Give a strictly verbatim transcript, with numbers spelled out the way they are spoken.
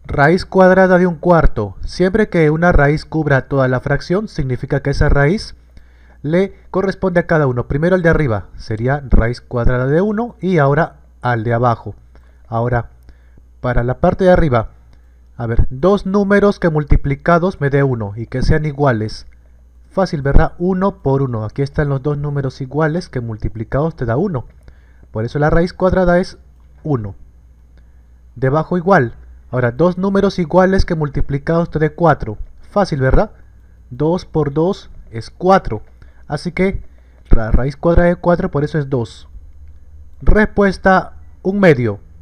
Raíz cuadrada de un cuarto. Siempre que una raíz cubra toda la fracción, significa que esa raíz le corresponde a cada uno. Primero al de arriba sería raíz cuadrada de uno y ahora al de abajo. Ahora, para la parte de arriba, a ver, dos números que multiplicados me dé uno y que sean iguales. Fácil, ¿verdad? uno por uno. Aquí están los dos números iguales que multiplicados te da uno. Por eso la raíz cuadrada es uno. Debajo igual. Ahora, dos números iguales que multiplicados te dé cuatro. Fácil, ¿verdad? dos por dos es cuatro. Así que la raíz cuadrada de cuatro por eso es dos. Respuesta un medio.